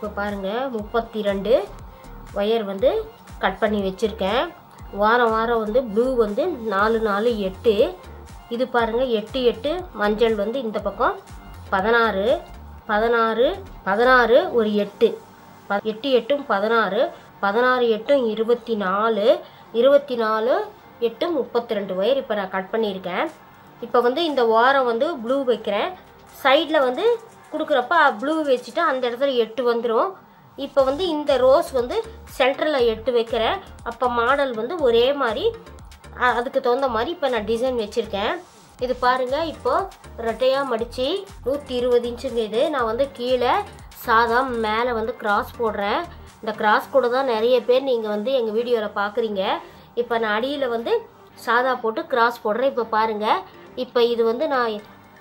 இப்போ பாருங்கள் 32 ஒயர் வந்து கட் பண்ணி வச்சுருக்கேன். வாரம் வாரம் வந்து ப்ளூ வந்து 4 4 8. இது பாருங்கள் 8 8 மஞ்சள் வந்து இந்த பக்கம் 16 16 16 ஒரு 8 8 8 16 16 8 24 24 8 32 ஒயர் இப்போ நான் கட் பண்ணியிருக்கேன். இப்போ வந்து இந்த வாரம் வந்து ப்ளூ வைக்கிறேன். சைடில் வந்து கொடுக்குறப்ப ப்ளூ வச்சுட்டு அந்த இடத்துல 8 வந்துடும். இப்போ வந்து இந்த ரோஸ் வந்து சென்டரில் 8 வைக்கிறேன். அப்போ மாடல் வந்து ஒரே மாதிரி அதுக்கு தகுந்த மாதிரி இப்போ நான் டிசைன் வச்சுருக்கேன். இது பாருங்கள் இப்போது ரெட்டையாக மடித்து 120 இன்ச்சுங்க. இது நான் வந்து கீழே சாதா மேலே வந்து கிராஸ் போடுறேன். இந்த கிராஸ் கூட தான் நிறைய பேர் நீங்கள் வந்து எங்கள் வீடியோவில் பார்க்குறீங்க. இப்போ நான் அடியில் வந்து சாதா போட்டு கிராஸ் போடுறேன். இப்போ பாருங்கள் இப்போ இது வந்து நான்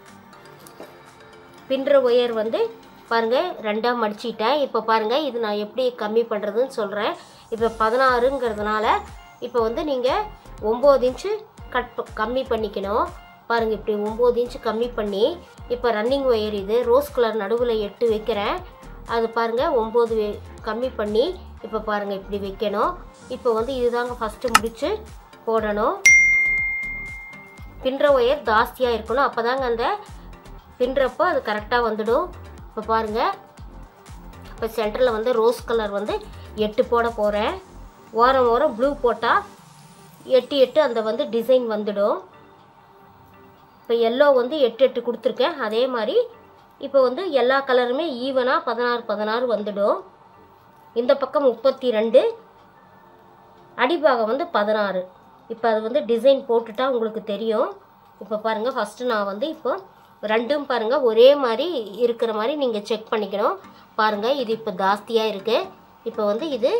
பின்னுற ஒயர் வந்து பாருங்கள் 2ஆக மடிச்சிட்டேன். இப்போ பாருங்கள் இது நான் எப்படி கம்மி பண்ணுறதுன்னு சொல்கிறேன். இப்போ 16ங்கிறதுனால இப்போ வந்து நீங்கள் 9 இன்ச்சு கம்மி பண்ணிக்கணும். பாருங்கள் இப்படி 9 இன்ச்சு கம்மி பண்ணி இப்போ ரன்னிங் ஒயர் இது ரோஸ் கலர் நடுவில் 8 வைக்கிறேன். அது பாருங்கள் 9 கம்மி பண்ணி இப்போ பாருங்கள் இப்படி வைக்கணும். இப்போ வந்து இதுதாங்க ஃபஸ்ட்டு முடித்து போடணும். பின்னுற ஒயர் ஜாஸ்தியாக இருக்கணும். அப்போ தாங்க அந்த பின்னுறப்போ அது கரெக்டாக வந்துடும். இப்போ பாருங்கள் இப்போ சென்டரில் வந்து ரோஸ் கலர் வந்து 8 போட போகிறேன். வாரம் வாரம் ப்ளூ போட்டால் 8 8 அந்த வந்து டிசைன் வந்துடும். இப்போ எல்லோ வந்து 8 8 கொடுத்துருக்கேன். அதே மாதிரி இப்போ வந்து எல்லா கலருமே ஈவனாக 16 16 வந்துடும். இந்த பக்கம் 32 அடிபாகம் வந்து 16. இப்போ அது வந்து டிசைன் போட்டுட்டா உங்களுக்கு தெரியும். இப்போ பாருங்கள் ஃபஸ்ட்டு நான் வந்து இப்போ ரெண்டும் பாருங்கள் ஒரே மாதிரி இருக்கிற மாதிரி நீங்கள் செக் பண்ணிக்கணும். பாருங்கள் இது இப்போ ஜாஸ்தியாக இருக்குது. இப்போ வந்து இது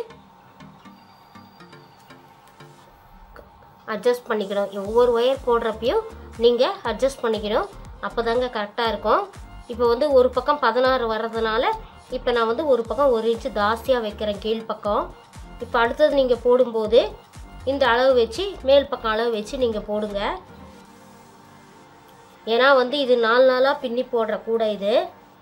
அட்ஜஸ்ட் பண்ணிக்கணும். ஒவ்வொரு ஒயர் போடுறப்பையும் நீங்கள் அட்ஜஸ்ட் பண்ணிக்கணும். அப்போ தாங்க கரெக்டாக இருக்கும். இப்போ வந்து ஒரு பக்கம் 16 வர்றதுனால இப்போ நான் வந்து ஒரு பக்கம் 1 இன்ச்சு ஜாஸ்தியாக வைக்கிறேன் கீழ் பக்கம். இப்போ அடுத்தது நீங்கள் போடும்போது இந்த அளவு வச்சு மேல் பக்கம் அளவு வச்சு நீங்கள் போடுங்க. ஏன்னா வந்து இது 4 நாளாக பின்னி போடுற கூட இது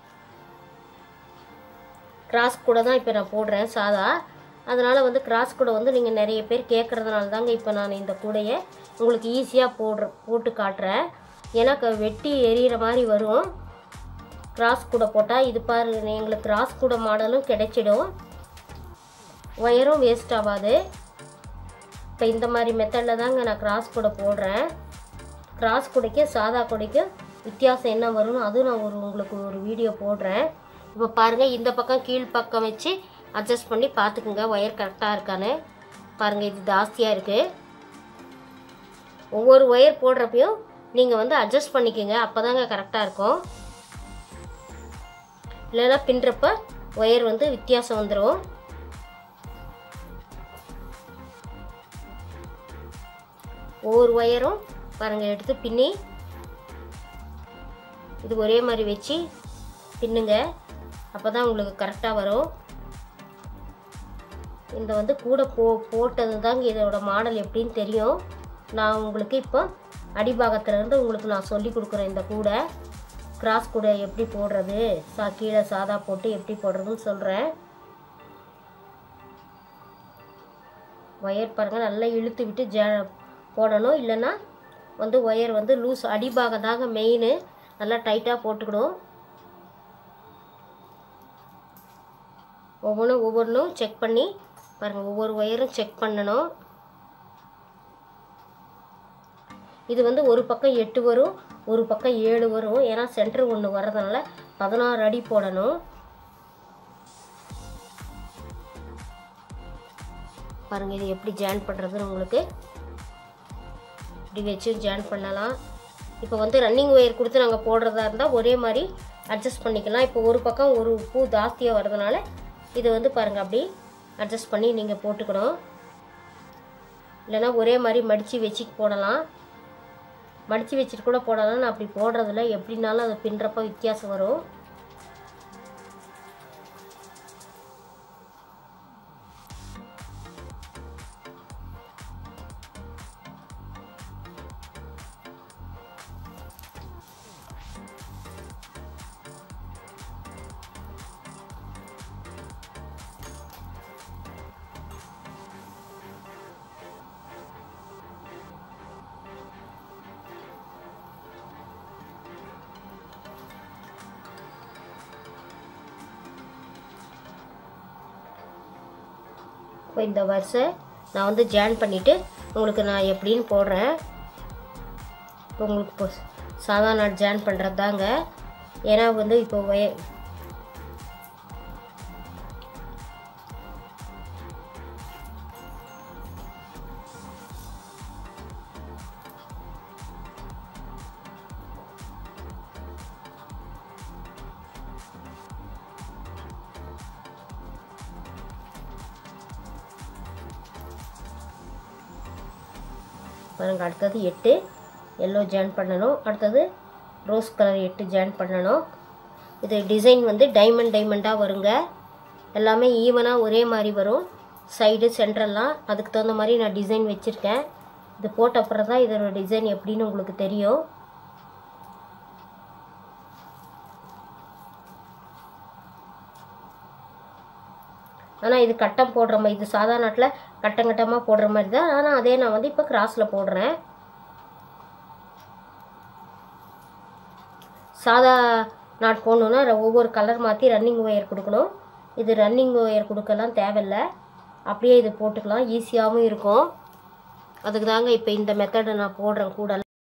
கிராஸ் கூட தான் இப்போ நான் போடுறேன் சாதா. அதனால் வந்து கிராஸ் கூட வந்து நீங்கள் நிறைய பேர் கேட்குறதுனால தாங்க இப்போ நான் இந்த கூடையை உங்களுக்கு ஈஸியாக போட்டு காட்டுறேன். ஏன்னா வெட்டி எரியிற மாதிரி வரும் கிராஸ் கூட போட்டால். இது பாருங்க எங்களுக்கு கிராஸ் கூட மாடலும் கிடைச்சிடும். ஒயரும் வேஸ்ட் ஆகாது. இப்போ இந்த மாதிரி மெத்தடில் தாங்க நான் கிராஸ் கூட போடுறேன். கிராஸ் கூடைக்கு சாதா கூடைக்கு வித்தியாசம் என்ன வரும்னு அதுவும் நான் உங்களுக்கு ஒரு வீடியோ போடுறேன். இப்போ பாருங்கள் இந்த பக்கம் கீழ் பக்கம் வச்சு அட்ஜஸ்ட் பண்ணி பார்த்துக்குங்க ஒயர் கரெக்டாக இருக்கான்னு. பாருங்கள் இது ஜாஸ்தியாக இருக்குது. ஒவ்வொரு ஒயர் போடுறப்பையும் நீங்கள் வந்து அட்ஜஸ்ட் பண்ணிக்கோங்க. அப்போ தாங்க கரெக்டாக இருக்கும். இல்லைன்னா பின்னுறப்ப ஒயர் வந்து வித்தியாசம் வந்துடும். ஒவ்வொரு ஒயரும் பாருங்கள் எடுத்து பின்னி இது ஒரே மாதிரி வச்சு பின்னுங்க. அப்போ தான் உங்களுக்கு கரெக்டாக வரும். இந்த வந்து கூட போட்டது தாங்க இதோட மாடல் எப்படின்னு தெரியும். நான் உங்களுக்கு இப்போ அடிபாகத்துலேருந்து உங்களுக்கு நான் சொல்லி கொடுக்குறேன். இந்த கூடை கிராஸ் கூடை எப்படி போடுறது கீழே சாதா போட்டு எப்படி போடுறதுன்னு சொல்கிறேன். ஒயர் பாருங்கள் நல்லா இழுத்து விட்டு போடணும். இல்லைன்னா வந்து ஒயர் வந்து லூஸ் அடிபாகம் தாங்க மெயின். நல்லா டைட்டாக போட்டுக்கணும். ஒவ்வொன்றும் செக் பண்ணி பாருங்கள். ஒவ்வொரு ஒயரும் செக் பண்ணணும். இது வந்து ஒரு பக்கம் 8 வரும், ஒரு பக்கம் 7 வரும். ஏன்னா சென்டர் ஒன்று வர்றதுனால 16 அடி போடணும். பாருங்கள் இது எப்படி ஜாயின் பண்ணுறதுன்னு உங்களுக்கு இப்படி வச்சு ஜாயின் பண்ணலாம். இப்போ வந்து ரன்னிங் ஒயர் கொடுத்து நாங்கள் போடுறதா இருந்தால் ஒரே மாதிரி அட்ஜஸ்ட் பண்ணிக்கலாம். இப்போ ஒரு பக்கம் ஒரு பூ ஜாஸ்தியாக வர்றதுனால இது வந்து பாருங்கள் அப்படி அட்ஜஸ்ட் பண்ணி நீங்கள் போட்டுக்கணும். இல்லைனா ஒரே மாதிரி மடித்து வச்சு போடலாம். மடித்து வச்சுட்டு கூட போடலாம். நான் அப்படி போடுறதில்ல. எப்படின்னாலும் அது பின்னுறப்ப வித்தியாசம் வரும். இப்போ இந்த வரிசை நான் வந்து ஜாயின் பண்ணிவிட்டு உங்களுக்கு நான் எப்படின்னு போடுறேன். இப்போ உங்களுக்கு இப்போ சாதா நாட் ஜாயின் பண்ணுறது தாங்க. ஏன்னா வந்து இப்போ பாருங்கள், அடுத்தது 8 எல்லோ ஜாயின் பண்ணணும். அடுத்தது ரோஸ் கலர் 8 ஜாயின் பண்ணணும். இது டிசைன் வந்து டைமண்டாக வருங்க. எல்லாமே ஈவனாக ஒரே மாதிரி வரும். சைடு சென்டரெல்லாம் அதுக்கு தகுந்த மாதிரி நான் டிசைன் வச்சுருக்கேன். இது போட்ட அப்புறம் தான் இதோட டிசைன் எப்படின்னு உங்களுக்கு தெரியும். ஆனால் இது கட்டம் போடுற மாதிரி, இது சாதா நாட்டில் கட்டமாக போடுற மாதிரி தான். ஆனால் அதே நான் வந்து இப்போ கிராஸில் போடுறேன். சாதா நாட் போடணுன்னா ஒவ்வொரு கலர் மாற்றி ரன்னிங் ஒயர் கொடுக்கணும். இது ரன்னிங் ஒயர் கொடுக்கலாம் தேவையில்லை, அப்படியே இது போட்டுக்கலாம், ஈஸியாகவும் இருக்கும். அதுக்கு தாங்க இப்போ இந்த மெத்தடை நான் போடுறேன் கூட.